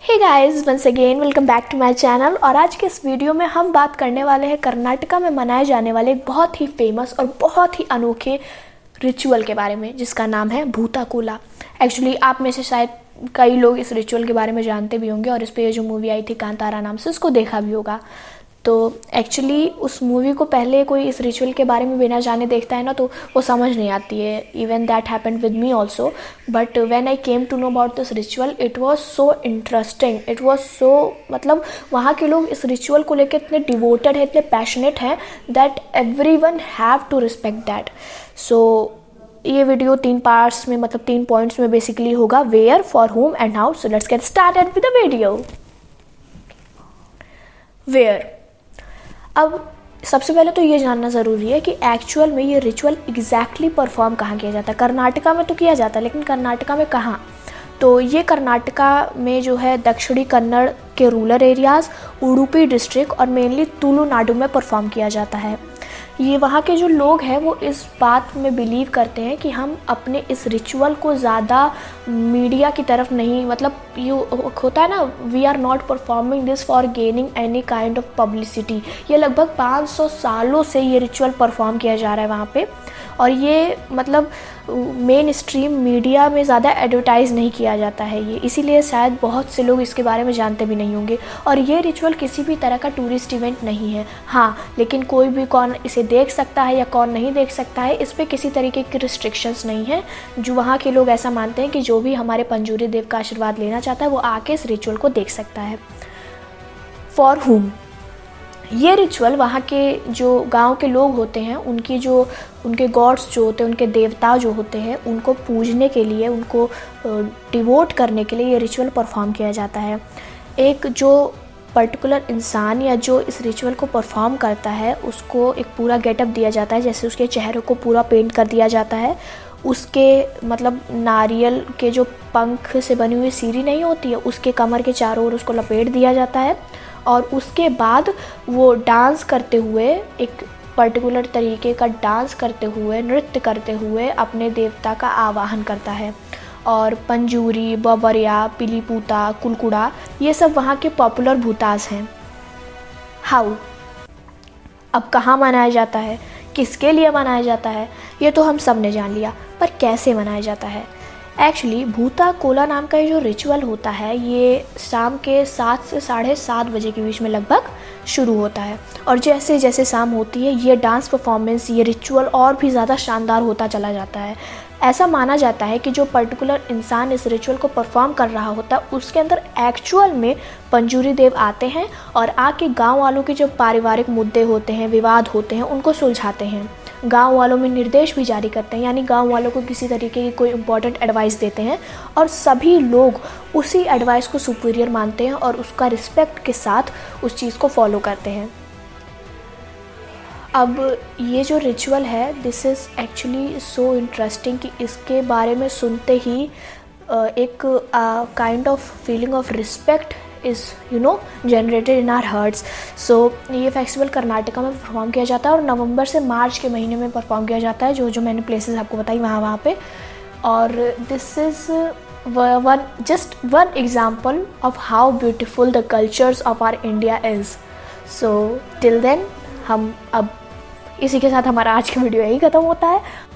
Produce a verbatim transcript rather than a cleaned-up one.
Hey guys, once again welcome back to my channel. और आज के इस वीडियो में हम बात करने वाले हैं कर्नाटका में मनाए जाने वाले एक बहुत ही फेमस और बहुत ही अनोखे रिचुअल के बारे में, जिसका नाम है भूताकुला। एक्चुअली आप में से शायद कई लोग इस रिचुअल के बारे में जानते भी होंगे और इस पर जो मूवी आई थी कांतारा नाम से, उसको देखा भी होगा। तो एक्चुअली उस मूवी को पहले कोई इस रिचुअल के बारे में बिना जाने देखता है ना, तो वो समझ नहीं आती है। Even that happened with me also, but when I came to know about this ritual it was so interesting, it was so मतलब वहाँ के लोग इस रिचुअल को लेकर इतने डिवोटेड है, इतने पैशनेट हैं that every one have to respect that. So ये वीडियो तीन पार्ट्स में, मतलब तीन पॉइंट्स में बेसिकली होगा, where, for home and how. So let's get started with the video. Where. अब सबसे पहले तो ये जानना ज़रूरी है कि एक्चुअल में ये रिचुअल एग्जैक्टली परफॉर्म कहाँ किया जाता है। कर्नाटका में तो किया जाता है, लेकिन कर्नाटका में कहाँ? तो ये कर्नाटका में जो है दक्षिणी कन्नड़ के रूरल एरियाज़, उडुपी डिस्ट्रिक्ट और मेनली तुलुनाडु में परफॉर्म किया जाता है। ये वहाँ के जो लोग हैं वो इस बात में बिलीव करते हैं कि हम अपने इस रिचुअल को ज़्यादा मीडिया की तरफ नहीं, मतलब यू होता है ना, we are not performing this for gaining any kind of publicity. ये लगभग पाँच सौ सालों से ये रिचुअल परफॉर्म किया जा रहा है वहाँ पे, और ये मतलब मेन स्ट्रीम मीडिया में ज़्यादा एडवर्टाइज़ नहीं किया जाता है ये, इसीलिए शायद बहुत से लोग इसके बारे में जानते भी नहीं होंगे। और ये रिचुअल किसी भी तरह का टूरिस्ट इवेंट नहीं है। हाँ, लेकिन कोई भी कौन इसे देख सकता है या कौन नहीं देख सकता है, इस पर किसी तरीके की रिस्ट्रिक्शंस नहीं है। जो वहाँ के लोग ऐसा मानते हैं कि जो भी हमारे पंजूरी देव का आशीर्वाद लेना चाहता है वो आके इस रिचुअल को देख सकता है। फॉर हुम, ये रिचुअल वहाँ के जो गांव के लोग होते हैं, उनकी जो उनके गॉड्स जो होते हैं, उनके देवता जो होते हैं, उनको पूजने के लिए, उनको डिवोट करने के लिए ये रिचुअल परफॉर्म किया जाता है। एक जो पर्टिकुलर इंसान या जो इस रिचुअल को परफॉर्म करता है उसको एक पूरा गेटअप दिया जाता है, जैसे उसके चेहरे को पूरा पेंट कर दिया जाता है। उसके मतलब नारियल के जो पंख से बनी हुई सीरी नहीं होती है, उसके कमर के चारों ओर उसको लपेट दिया जाता है। और उसके बाद वो डांस करते हुए, एक पर्टिकुलर तरीके का डांस करते हुए, नृत्य करते हुए अपने देवता का आवाहन करता है। और पंजूरी, बबरिया, पिलीपूता, कुलकुड़ा, ये सब वहाँ के पॉपुलर भूतास हैं। हाउ, अब कहाँ मनाया जाता है, किसके लिए मनाया जाता है, ये तो हम सब ने जान लिया, पर कैसे मनाया जाता है? एक्चुअली भूताकुला नाम का ये जो रिचुअल होता है ये शाम के सात से साढ़े सात बजे के बीच में लगभग शुरू होता है। और जैसे जैसे शाम होती है ये डांस परफॉर्मेंस, ये रिचुअल और भी ज़्यादा शानदार होता चला जाता है। ऐसा माना जाता है कि जो पर्टिकुलर इंसान इस रिचुअल को परफॉर्म कर रहा होता है उसके अंदर एक्चुअल में पंजूरी देव आते हैं और आके गांव वालों के जो पारिवारिक मुद्दे होते हैं, विवाद होते हैं, उनको सुलझाते हैं। गांव वालों में निर्देश भी जारी करते हैं, यानी गांव वालों को किसी तरीके की कोई इम्पोर्टेंट एडवाइस देते हैं और सभी लोग उसी एडवाइस को सुपीरियर मानते हैं और उसका रिस्पेक्ट के साथ उस चीज़ को फॉलो करते हैं। अब ये जो रिचुअल है, this is actually so interesting कि इसके बारे में सुनते ही एक kind of feeling of respect is you know generated in our hearts. So ये फेस्टिवल कर्नाटका में परफॉर्म किया जाता है और नवंबर से मार्च के महीने में परफॉर्म किया जाता है, जो जो मैंने प्लेसेस आपको बताई वहाँ वहाँ पे। और this is one just one example of how beautiful the cultures of our India is. So till then हम अब इसी के साथ हमारा आज का वीडियो यही ख़त्म होता है।